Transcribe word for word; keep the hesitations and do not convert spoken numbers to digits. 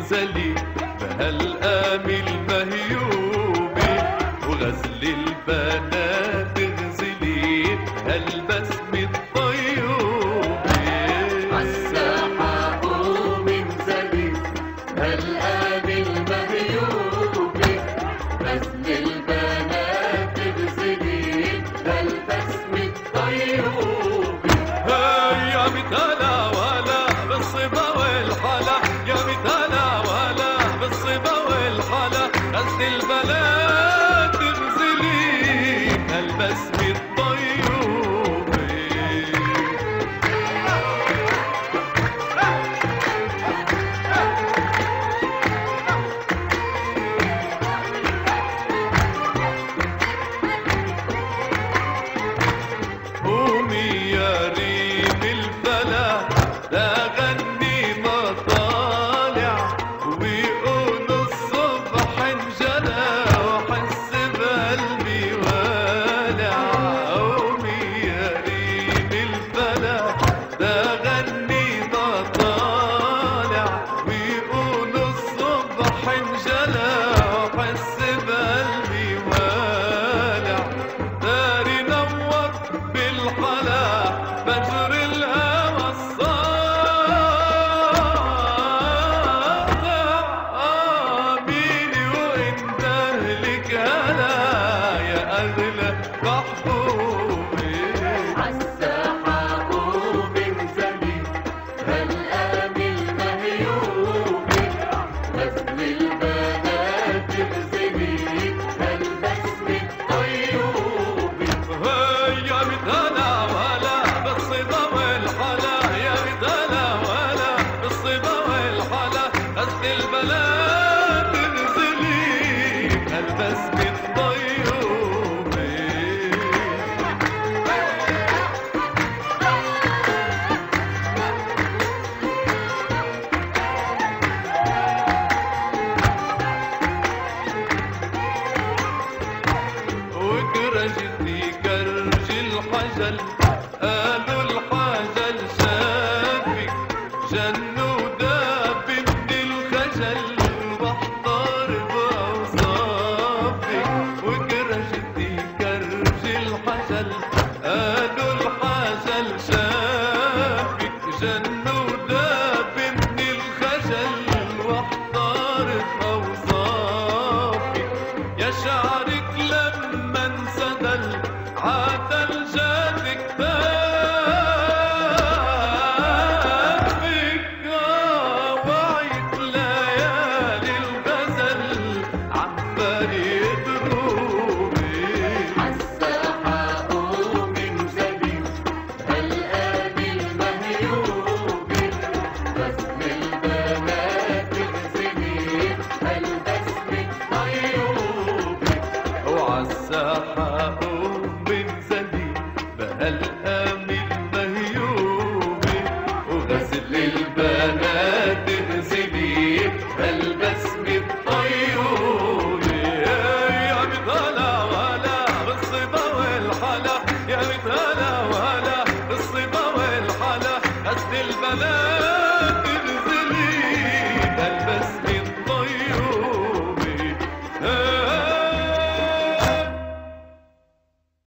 وانزلي بهالقامي المهيوبة، وغزل البنات اغزلي بهالبسمة الطيوبة. عالساحة قومي انزلي بهالقامي المهيوبة، غزل البنات اغزلي بهالبسمة الطيوبة. هاي يا مثلا ولا بالصبا والحلا، يا مثلا ولا بالصبا والحلا، غزل البنات اغزلي بهالبسمة الطيوبة. قومي يا ريم الفلا، لا غني مطالع، ويقول الصبح انجلى وحس بقلبي والع. قومي يا ريم الفلا، لا غني مطالع، ويقول الصبح انجلى وحس بقلبي والع. داري نور بالحلا فجر الهوى الصاغع، ميني وانت اهلك هلا يا اغلى محبوبي. عالساحة قومي انزلي بهالقامي المهيوبة، غزل البنات اغزلي بهالبسمة الطيوبة. هاي يا مثلا ولا بالصبا والحلا، يا مثلا ولا بالصبا والحلا، غزل البنات اغزلي بهالبسمة الطيوبة. وكرجتي كرج الحجل، قالوا الحجل شافك، جنوا داب من الخجل واحتار بأوصافك. وكرجتي كرج الحجل، قالوا الحجل شافك، جنوا داب من الخجل واحتار بأوصافك. يا شعرك لما انسدل عاد الجاد كتافك، وعيت ليالي الغزل عبالي دروبي. عالساحة قومي انزلي بهالقامي المهيوبة، غزل البنات اغزلي بهالبسمة الطيوبة. وعالساحة قومي انزلي بهالقامي المهيوبة، وغزل البنات اغزلي بهالبسمة الطيوبة. يا مثلا ولا بالصبا والحلا، يا مثلا ولا بالصبا والحلا، غزل البنات